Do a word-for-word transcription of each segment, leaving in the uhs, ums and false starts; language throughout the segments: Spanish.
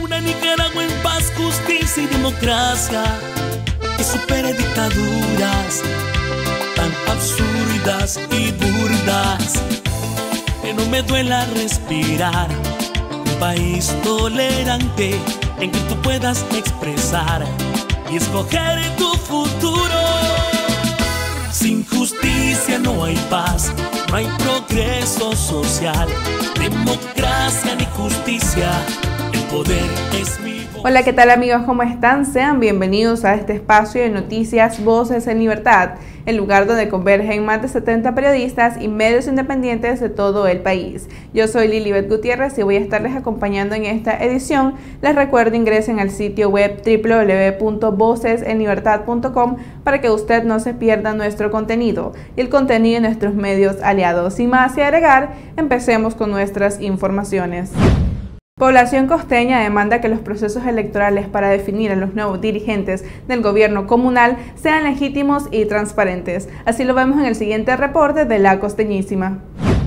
Una Nicaragua en paz, justicia y democracia, que supere dictaduras tan absurdas y burdas, que no me duela respirar. Un país tolerante en que tú puedas expresar y escoger tu futuro. Sin justicia no hay paz, no hay progreso social, democracia ni justicia, el poder es mi voz. Hola, ¿qué tal amigos? ¿Cómo están? Sean bienvenidos a este espacio de noticias Voces en Libertad, el lugar donde convergen más de setenta periodistas y medios independientes de todo el país. Yo soy Lilibet Gutiérrez y voy a estarles acompañando en esta edición. Les recuerdo ingresen al sitio web doble u doble u doble u punto voces en libertad punto com para que usted no se pierda nuestro contenido y el contenido de nuestros medios aliados. Sin más que agregar, empecemos con nuestras informaciones. Población costeña demanda que los procesos electorales para definir a los nuevos dirigentes del gobierno comunal sean legítimos y transparentes. Así lo vemos en el siguiente reporte de La Costeñísima.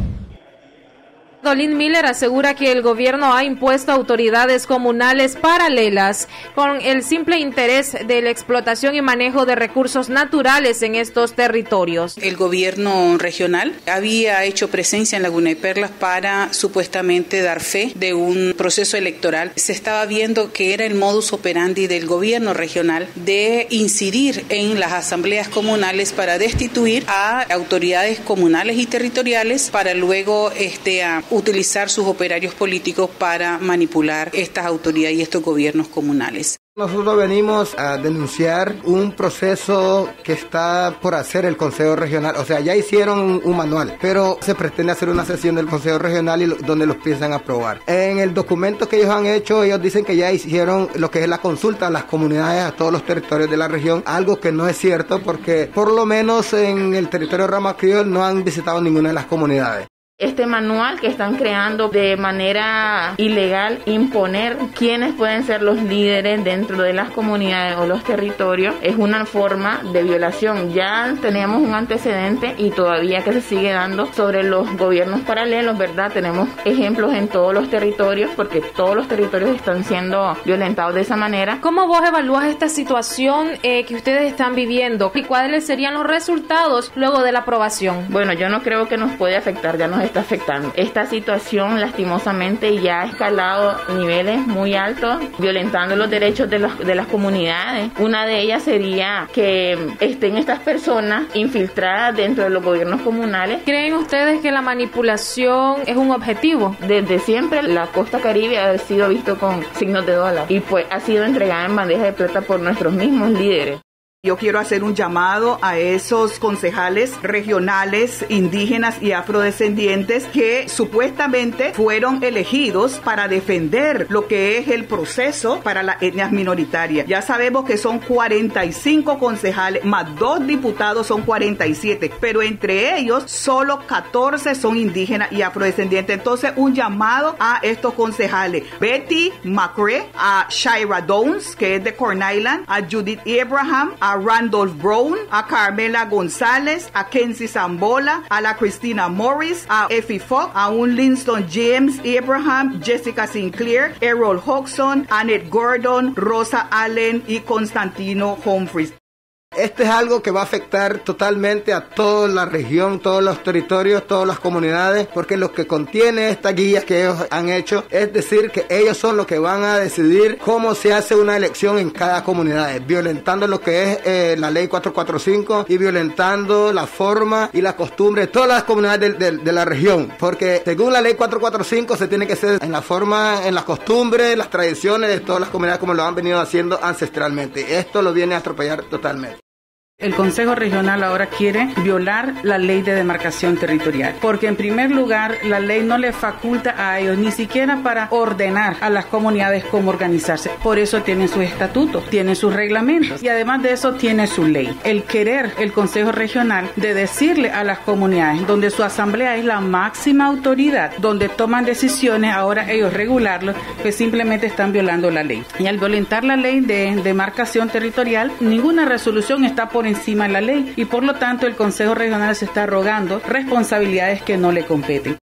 Dolin Miller asegura que el gobierno ha impuesto autoridades comunales paralelas con el simple interés de la explotación y manejo de recursos naturales en estos territorios. El gobierno regional había hecho presencia en Laguna de Perlas para supuestamente dar fe de un proceso electoral. Se estaba viendo que era el modus operandi del gobierno regional de incidir en las asambleas comunales para destituir a autoridades comunales y territoriales para luego este a utilizar sus operarios políticos para manipular estas autoridades y estos gobiernos comunales. Nosotros venimos a denunciar un proceso que está por hacer el Consejo Regional. O sea, ya hicieron un, un manual, pero se pretende hacer una sesión del Consejo Regional y lo, donde los piensan aprobar. En el documento que ellos han hecho, ellos dicen que ya hicieron lo que es la consulta a las comunidades, a todos los territorios de la región, algo que no es cierto porque por lo menos en el territorio de Rama Criol no han visitado ninguna de las comunidades. Este manual que están creando de manera ilegal, imponer quiénes pueden ser los líderes dentro de las comunidades o los territorios, es una forma de violación. Ya tenemos un antecedente y todavía que se sigue dando sobre los gobiernos paralelos, ¿verdad? Tenemos ejemplos en todos los territorios porque todos los territorios están siendo violentados de esa manera. ¿Cómo vos evalúas esta situación eh, que ustedes están viviendo y cuáles serían los resultados luego de la aprobación? Bueno, yo no creo que nos puede afectar, ya nos está afectando. Esta situación lastimosamente ya ha escalado a niveles muy altos, violentando los derechos de, los, de las comunidades. Una de ellas sería que estén estas personas infiltradas dentro de los gobiernos comunales. ¿Creen ustedes que la manipulación es un objetivo? Desde siempre la costa caribe ha sido visto con signos de dólar y pues ha sido entregada en bandeja de plata por nuestros mismos líderes. Yo quiero hacer un llamado a esos concejales regionales, indígenas y afrodescendientes que supuestamente fueron elegidos para defender lo que es el proceso para las etnias minoritarias. Ya sabemos que son cuarenta y cinco concejales, más dos diputados son cuarenta y siete, pero entre ellos solo catorce son indígenas y afrodescendientes. Entonces, un llamado a estos concejales. Betty McCrae, a Shira Downs, que es de Corn Island, a Judith Abraham, a a Randolph Brown, a Carmela González, a Kenzie Zambola, a la Christina Morris, a Effie Fogg, a un Linston James Abraham, Jessica Sinclair, Errol Hodgson, Annette Gordon, Rosa Allen y Constantino Humphries. Este es algo que va a afectar totalmente a toda la región, todos los territorios, todas las comunidades, porque lo que contiene estas guías que ellos han hecho es decir que ellos son los que van a decidir cómo se hace una elección en cada comunidad, violentando lo que es eh, la ley cuatrocientos cuarenta y cinco y violentando la forma y la costumbre de todas las comunidades de, de, de la región, porque según la ley cuatrocientos cuarenta y cinco se tiene que hacer en la forma, en las costumbres, las tradiciones de todas las comunidades como lo han venido haciendo ancestralmente. Esto lo viene a atropellar totalmente. El Consejo Regional ahora quiere violar la ley de demarcación territorial, porque en primer lugar la ley no le faculta a ellos ni siquiera para ordenar a las comunidades cómo organizarse. Por eso tienen sus estatutos, tienen sus reglamentos y además de eso tiene su ley. El querer el Consejo Regional de decirle a las comunidades donde su asamblea es la máxima autoridad, donde toman decisiones, ahora ellos regularlo, pues simplemente están violando la ley. Y al violentar la ley de demarcación territorial, ninguna resolución está por encima de la ley y por lo tanto el Consejo Regional se está arrogando responsabilidades que no le competen.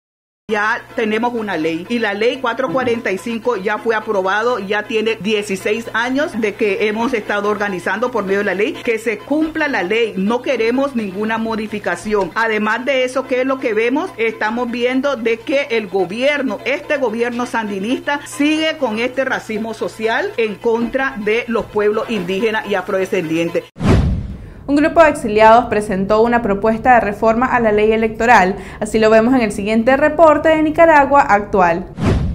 Ya tenemos una ley y la ley cuatrocientos cuarenta y cinco ya fue aprobado, ya tiene dieciséis años de que hemos estado organizando por medio de la ley, que se cumpla la ley, no queremos ninguna modificación. Además de eso, ¿qué es lo que vemos? Estamos viendo de que el gobierno, este gobierno sandinista sigue con este racismo social en contra de los pueblos indígenas y afrodescendientes. Un grupo de exiliados presentó una propuesta de reforma a la ley electoral, así lo vemos en el siguiente reporte de Nicaragua Actual.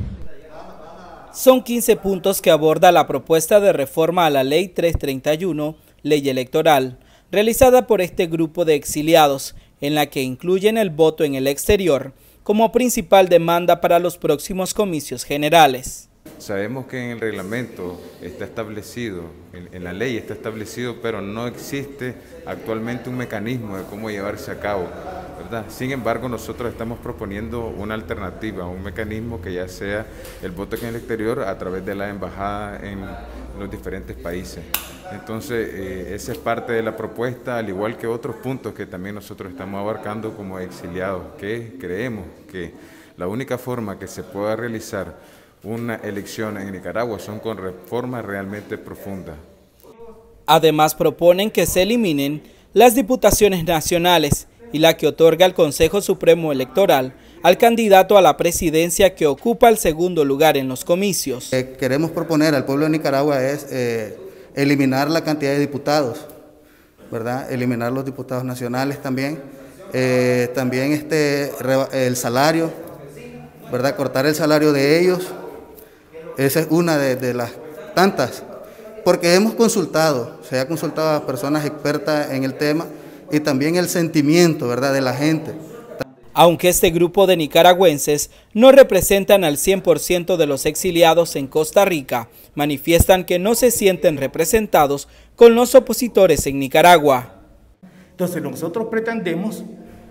Son quince puntos que aborda la propuesta de reforma a la ley trescientos treinta y uno, ley electoral, realizada por este grupo de exiliados, en la que incluyen el voto en el exterior como principal demanda para los próximos comicios generales. Sabemos que en el reglamento está establecido, en, en la ley está establecido, pero no existe actualmente un mecanismo de cómo llevarse a cabo, ¿verdad? Sin embargo, nosotros estamos proponiendo una alternativa, un mecanismo que ya sea el voto en el exterior a través de la embajada en los diferentes países. Entonces, eh, esa es parte de la propuesta, al igual que otros puntos que también nosotros estamos abarcando como exiliados, que creemos que la única forma que se pueda realizar una elección en Nicaragua son con reformas realmente profundas. Además proponen que se eliminen las diputaciones nacionales y la que otorga el Consejo Supremo Electoral al candidato a la presidencia que ocupa el segundo lugar en los comicios. Eh, queremos proponer al pueblo de Nicaragua es eh, eliminar la cantidad de diputados, ¿verdad? Eliminar los diputados nacionales también, eh, también este, el salario, ¿verdad? Cortar el salario de ellos. Esa es una de, de las tantas, porque hemos consultado, se ha consultado a personas expertas en el tema y también el sentimiento, ¿verdad?, de la gente. Aunque este grupo de nicaragüenses no representan al cien por ciento de los exiliados en Costa Rica, manifiestan que no se sienten representados con los opositores en Nicaragua. Entonces nosotros pretendemos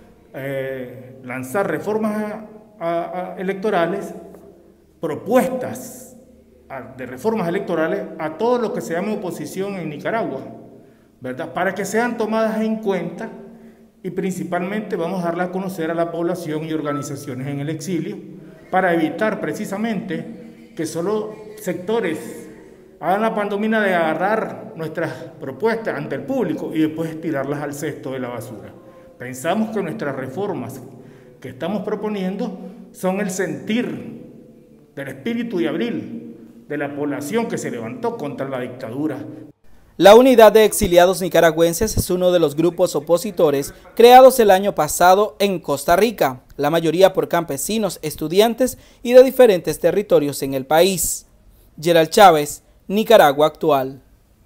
eh, lanzar reformas a, a, a electorales, propuestas de reformas electorales a todo lo que se llama oposición en Nicaragua, ¿verdad? Para que sean tomadas en cuenta y principalmente vamos a darla a conocer a la población y organizaciones en el exilio para evitar precisamente que solo sectores hagan la pantomima de agarrar nuestras propuestas ante el público y después tirarlas al cesto de la basura. Pensamos que nuestras reformas que estamos proponiendo son el sentir del espíritu de abril, de la población que se levantó contra la dictadura. La Unidad de Exiliados Nicaragüenses es uno de los grupos opositores creados el año pasado en Costa Rica, la mayoría por campesinos, estudiantes y de diferentes territorios en el país. Gerald Chávez, Nicaragua Actual.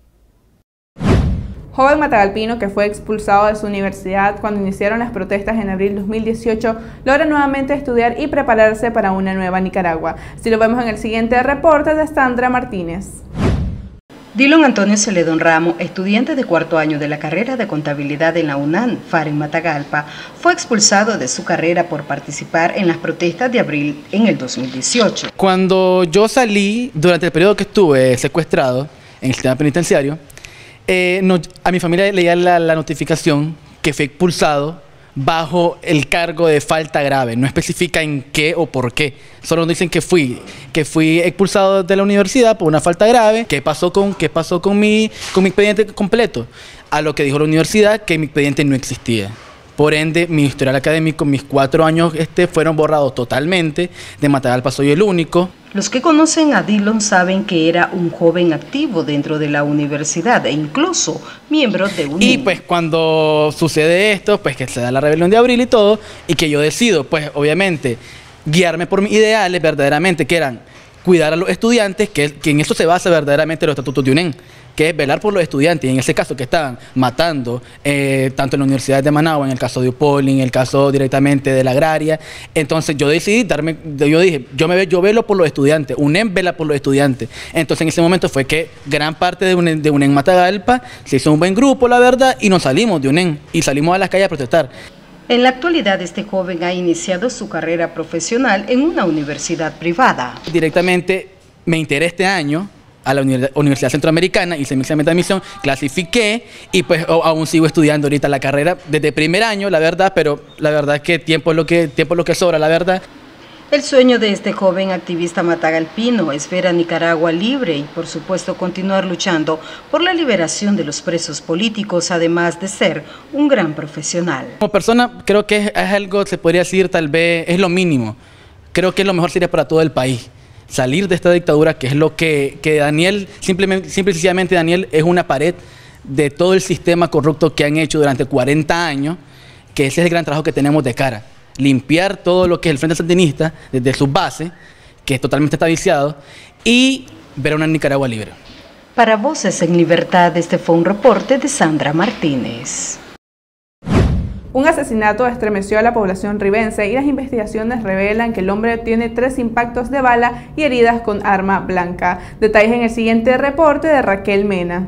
Joven matagalpino que fue expulsado de su universidad cuando iniciaron las protestas en abril de dos mil dieciocho, logra nuevamente estudiar y prepararse para una nueva Nicaragua. Así lo vemos en el siguiente reporte de Sandra Martínez. Dillon Antonio Celedón Ramos, estudiante de cuarto año de la carrera de contabilidad en la UNAM, FAR en Matagalpa, fue expulsado de su carrera por participar en las protestas de abril en el dos mil dieciocho. Cuando yo salí, durante el periodo que estuve secuestrado en el sistema penitenciario, Eh, no, a mi familia leía la, la notificación que fue expulsado bajo el cargo de falta grave. No especifica en qué o por qué. Solo dicen que fui, que fui expulsado de la universidad por una falta grave. ¿Qué pasó con, qué pasó con mi, con mi expediente completo? A lo que dijo la universidad, que mi expediente no existía. Por ende, mi historial académico, mis cuatro años este, fueron borrados totalmente. De Matagalpa soy el único. Los que conocen a Dillon saben que era un joven activo dentro de la universidad e incluso miembro de un... Y pues cuando sucede esto, pues que se da la rebelión de abril y todo, y que yo decido, pues obviamente, guiarme por mis ideales verdaderamente, que eran cuidar a los estudiantes, que, que en eso se basa verdaderamente los estatutos de UNEM, que es velar por los estudiantes, y en ese caso que estaban matando, eh, tanto en la Universidad de Managua, en el caso de Upoli, en el caso directamente de la agraria. Entonces yo decidí darme, yo dije, yo me yo velo por los estudiantes, UNEM vela por los estudiantes. Entonces en ese momento fue que gran parte de UNEM, de UNEM Matagalpa se hizo un buen grupo, la verdad, y nos salimos de UNEM, y salimos a las calles a protestar. En la actualidad, este joven ha iniciado su carrera profesional en una universidad privada. Directamente me enteré este año a la Universidad Centroamericana, hice mi examen de admisión, clasifiqué y pues aún sigo estudiando ahorita la carrera desde primer año, la verdad, pero la verdad es que tiempo es lo que, tiempo es lo que sobra, la verdad. El sueño de este joven activista matagalpino es ver a Nicaragua libre y, por supuesto, continuar luchando por la liberación de los presos políticos, además de ser un gran profesional. Como persona, creo que es, es algo, se podría decir, tal vez, es lo mínimo. Creo que lo mejor sería para todo el país. Salir de esta dictadura, que es lo que, que Daniel, simplemente, simple y sencillamente Daniel, es una pared de todo el sistema corrupto que han hecho durante cuarenta años, que ese es el gran trabajo que tenemos de cara. Limpiar todo lo que es el Frente Sandinista desde sus bases, que es totalmente está viciado, y ver a una Nicaragua libre. Para Voces en Libertad, este fue un reporte de Sandra Martínez. Un asesinato estremeció a la población ribense y las investigaciones revelan que el hombre tiene tres impactos de bala y heridas con arma blanca. Detalles en el siguiente reporte de Raquel Mena.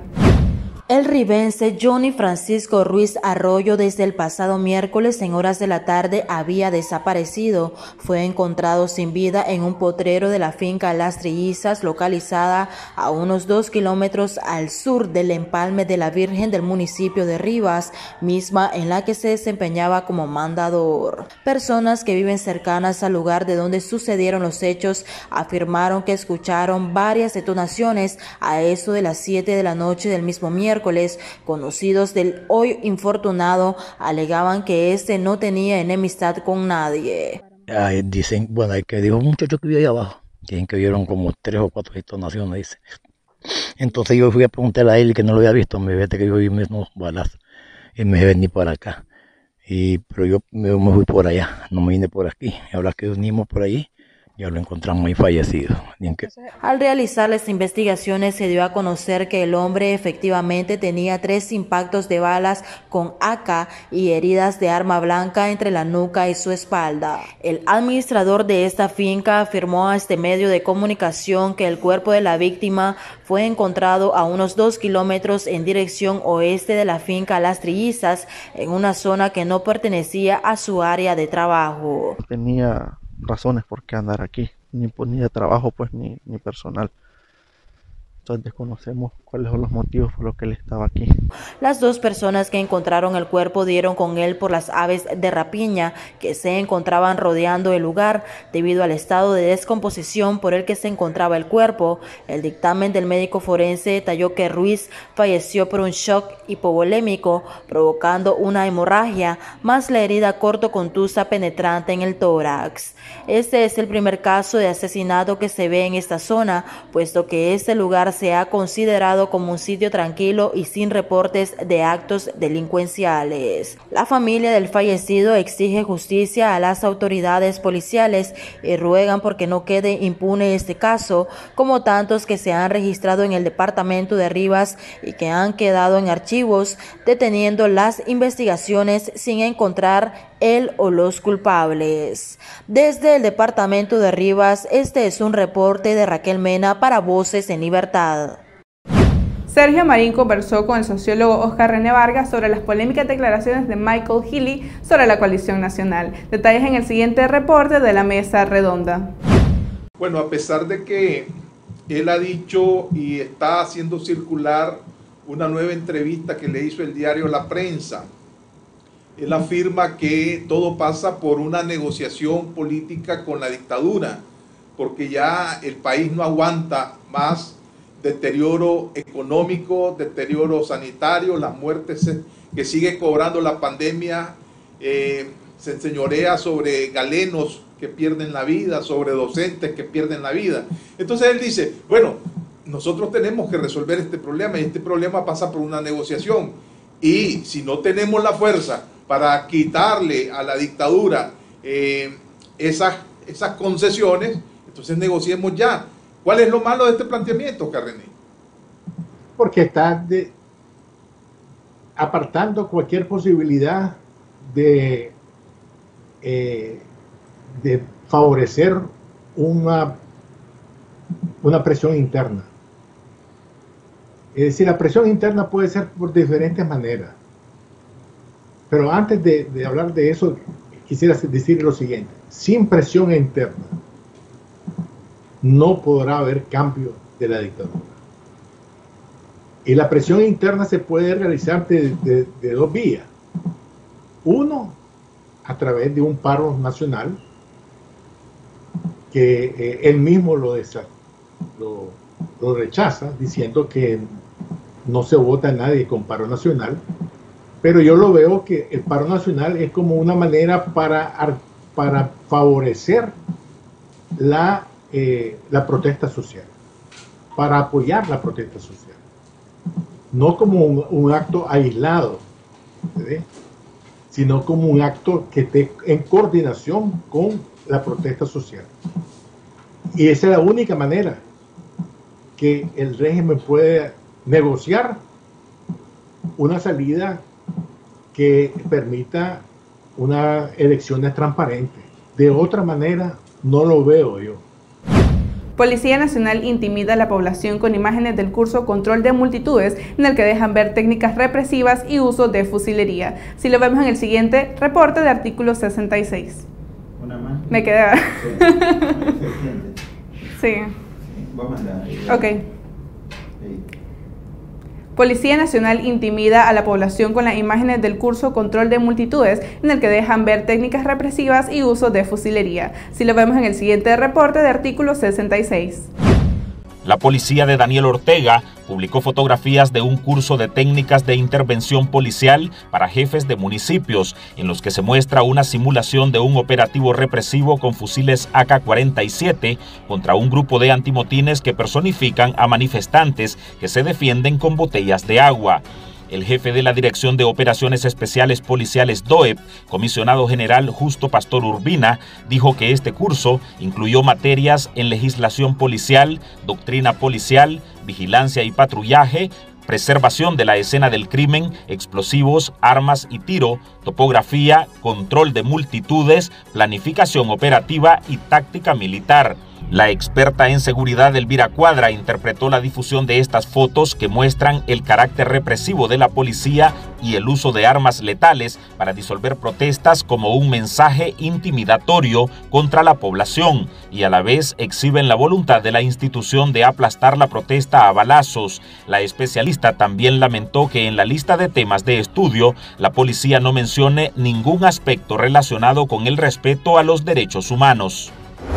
El ribense Johnny Francisco Ruiz Arroyo desde el pasado miércoles en horas de la tarde había desaparecido. Fue encontrado sin vida en un potrero de la finca Las Trillizas, localizada a unos dos kilómetros al sur del Empalme de la Virgen del municipio de Rivas, misma en la que se desempeñaba como mandador. Personas que viven cercanas al lugar de donde sucedieron los hechos afirmaron que escucharon varias detonaciones a eso de las siete de la noche del mismo miércoles. Conocidos del hoy infortunado alegaban que este no tenía enemistad con nadie. Ay, dicen, bueno, hay que dijo un muchacho que vio ahí abajo, dicen que vieron como tres o cuatro detonaciones, dice. Entonces yo fui a preguntarle a él que no lo había visto, me vete que yo vi unos balazos y me vení para acá. Y, pero yo me, me fui por allá, no me vine por aquí. Y ahora que venimos por allí, ya lo encontramos ahí fallecido. Al realizar las investigaciones se dio a conocer que el hombre efectivamente tenía tres impactos de balas con A K y heridas de arma blanca entre la nuca y su espalda. El administrador de esta finca afirmó a este medio de comunicación que el cuerpo de la víctima fue encontrado a unos dos kilómetros en dirección oeste de la finca Las Trillizas, en una zona que no pertenecía a su área de trabajo. Tenía razones por qué andar aquí, ni, ni de trabajo pues ni, ni personal. Entonces desconocemos cuáles son los motivos por los que él estaba aquí. Las dos personas que encontraron el cuerpo dieron con él por las aves de rapiña que se encontraban rodeando el lugar debido al estado de descomposición por el que se encontraba el cuerpo. El dictamen del médico forense detalló que Ruiz falleció por un shock hipovolémico provocando una hemorragia más la herida cortocontusa penetrante en el tórax. Este es el primer caso de asesinato que se ve en esta zona, puesto que este lugar se ha considerado como un sitio tranquilo y sin reportes de actos delincuenciales. La familia del fallecido exige justicia a las autoridades policiales y ruegan porque no quede impune este caso, como tantos que se han registrado en el departamento de Rivas y que han quedado en archivos, deteniendo las investigaciones sin encontrar él o los culpables. Desde el departamento de Rivas, este es un reporte de Raquel Mena para Voces en Libertad. Sergio Marín conversó con el sociólogo Oscar René Vargas sobre las polémicas declaraciones de Michael Healy sobre la coalición nacional. Detalles en el siguiente reporte de la mesa redonda. Bueno, a pesar de que él ha dicho y está haciendo circular una nueva entrevista que le hizo el diario La Prensa, él afirma que todo pasa por una negociación política con la dictadura, porque ya el país no aguanta más deterioro económico, deterioro sanitario, las muertes que sigue cobrando la pandemia, eh, se enseñorea sobre galenos que pierden la vida, sobre docentes que pierden la vida. Entonces él dice, bueno, nosotros tenemos que resolver este problema y este problema pasa por una negociación. Y si no tenemos la fuerza para quitarle a la dictadura eh, esas, esas concesiones, entonces negociemos ya. ¿Cuál es lo malo de este planteamiento, Carrené? Porque está de, apartando cualquier posibilidad de, eh, de favorecer una, una presión interna. Es decir, la presión interna puede ser por diferentes maneras. Pero antes de, de hablar de eso, quisiera decir lo siguiente. Sin presión interna, no podrá haber cambio de la dictadura. Y la presión interna se puede realizar de, de, de dos vías. Uno, a través de un paro nacional, que eh, él mismo lo, desa, lo, lo rechaza, diciendo que no se vota a nadie con paro nacional, pero yo lo veo que el paro nacional es como una manera para, para favorecer la, eh, la protesta social, para apoyar la protesta social, no como un, un acto aislado, ¿sí? Sino como un acto que esté en coordinación con la protesta social. Y esa es la única manera que el régimen puede negociar una salida que permita unas elecciones transparentes. De otra manera, no lo veo yo. Policía Nacional intimida a la población con imágenes del curso Control de Multitudes, en el que dejan ver técnicas represivas y uso de fusilería. Si lo vemos en el siguiente reporte de artículo sesenta y seis. Una más. Me quedé. Sí. Vamos a mandar. Ok. Policía Nacional intimida a la población con las imágenes del curso Control de Multitudes, en el que dejan ver técnicas represivas y uso de fusilería. Si lo vemos en el siguiente reporte de artículo sesenta y seis. La policía de Daniel Ortega publicó fotografías de un curso de técnicas de intervención policial para jefes de municipios, en los que se muestra una simulación de un operativo represivo con fusiles A K cuarenta y siete contra un grupo de antimotines que personifican a manifestantes que se defienden con botellas de agua. El jefe de la Dirección de Operaciones Especiales Policiales D O E P, comisionado general Justo Pastor Urbina, dijo que este curso incluyó materias en legislación policial, doctrina policial, vigilancia y patrullaje, preservación de la escena del crimen, explosivos, armas y tiro, topografía, control de multitudes, planificación operativa y táctica militar. La experta en seguridad Elvira Cuadra interpretó la difusión de estas fotos que muestran el carácter represivo de la policía y el uso de armas letales para disolver protestas como un mensaje intimidatorio contra la población, y a la vez exhiben la voluntad de la institución de aplastar la protesta a balazos. La especialista también lamentó que en la lista de temas de estudio la policía no mencione ningún aspecto relacionado con el respeto a los derechos humanos.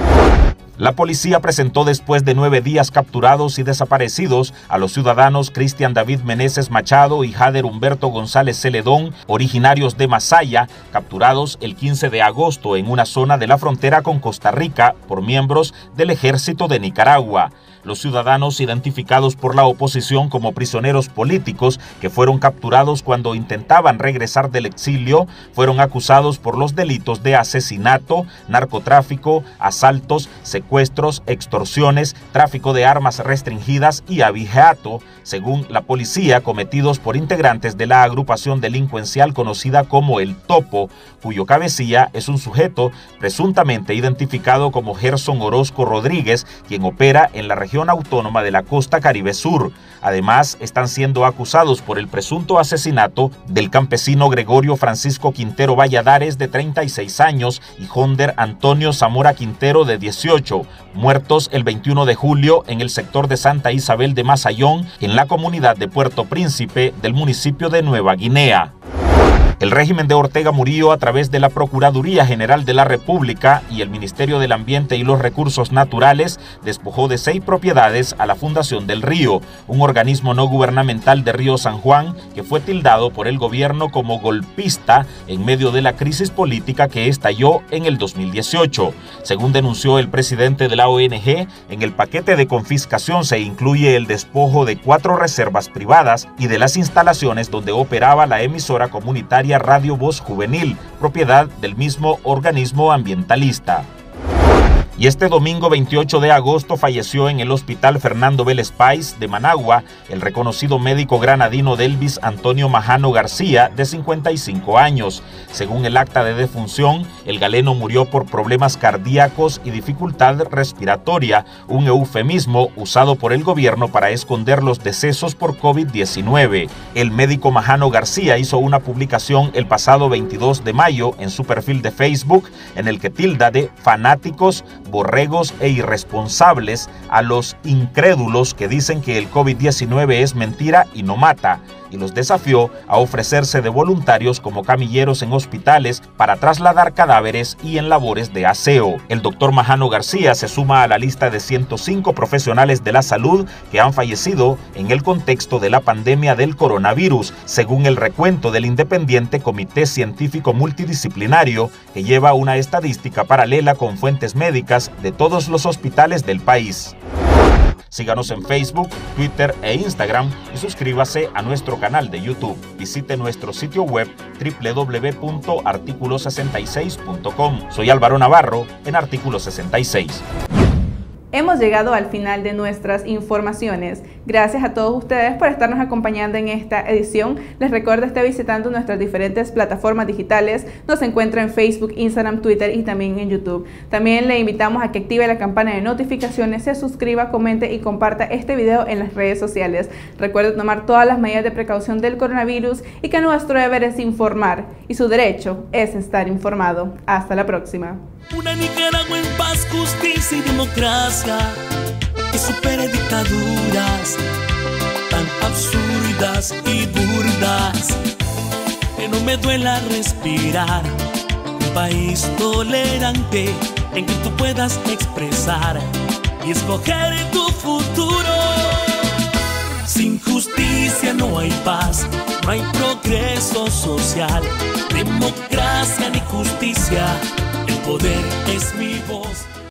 La policía presentó después de nueve días capturados y desaparecidos a los ciudadanos Cristian David Meneses Machado y Jader Humberto González Celedón, originarios de Masaya, capturados el quince de agosto en una zona de la frontera con Costa Rica por miembros del Ejército de Nicaragua. Los ciudadanos identificados por la oposición como prisioneros políticos que fueron capturados cuando intentaban regresar del exilio fueron acusados por los delitos de asesinato, narcotráfico, asaltos, secuestros, extorsiones, tráfico de armas restringidas y abigeato, según la policía, cometidos por integrantes de la agrupación delincuencial conocida como El Topo, cuyo cabecilla es un sujeto presuntamente identificado como Gerson Orozco Rodríguez, quien opera en la región autónoma de la Costa Caribe Sur. Además, están siendo acusados por el presunto asesinato del campesino Gregorio Francisco Quintero Valladares, de treinta y seis años, y Jonder Antonio Zamora Quintero, de dieciocho, muertos el veintiuno de julio en el sector de Santa Isabel de Mazayón, en la comunidad de Puerto Príncipe del municipio de Nueva Guinea. El régimen de Ortega Murillo, a través de la Procuraduría General de la República y el Ministerio del Ambiente y los Recursos Naturales, despojó de seis propiedades a la Fundación del Río, un organismo no gubernamental de Río San Juan que fue tildado por el gobierno como golpista en medio de la crisis política que estalló en el dos mil dieciocho. Según denunció el presidente de la O N G, en el paquete de confiscación se incluye el despojo de cuatro reservas privadas y de las instalaciones donde operaba la emisora comunitaria Radio Voz Juvenil, propiedad del mismo organismo ambientalista. Y este domingo veintiocho de agosto falleció en el Hospital Fernando Vélez Páez de Managua el reconocido médico granadino Delvis Antonio Majano García, de cincuenta y cinco años. Según el acta de defunción, el galeno murió por problemas cardíacos y dificultad respiratoria, un eufemismo usado por el gobierno para esconder los decesos por COVID diecinueve. El médico Majano García hizo una publicación el pasado veintidós de mayo en su perfil de Facebook, en el que tilda de fanáticos, borregos e irresponsables a los incrédulos que dicen que el COVID diecinueve es mentira y no mata. y los desafió a ofrecerse de voluntarios como camilleros en hospitales para trasladar cadáveres y en labores de aseo. El doctor Majano García se suma a la lista de ciento cinco profesionales de la salud que han fallecido en el contexto de la pandemia del coronavirus, según el recuento del independiente Comité Científico Multidisciplinario, que lleva una estadística paralela con fuentes médicas de todos los hospitales del país. Síganos en Facebook, Twitter e Instagram y suscríbase a nuestro canal de YouTube. Visite nuestro sitio web doble u doble u doble u punto artículo sesenta y seis punto com. Soy Álvaro Navarro en Artículo sesenta y seis. Hemos llegado al final de nuestras informaciones. Gracias a todos ustedes por estarnos acompañando en esta edición. Les recuerdo estar visitando nuestras diferentes plataformas digitales. Nos encuentra en Facebook, Instagram, Twitter y también en YouTube. También le invitamos a que active la campana de notificaciones, se suscriba, comente y comparta este video en las redes sociales. Recuerde tomar todas las medidas de precaución del coronavirus y que nuestro deber es informar y su derecho es estar informado. Hasta la próxima. Una Nicaragua en paz, justicia y democracia, que supere dictaduras tan absurdas y burdas, que no me duela respirar. Un país tolerante en que tú puedas expresar y escoger tu futuro. Sin justicia no hay paz, no hay progreso social, democracia ni justicia. El poder es mi voz.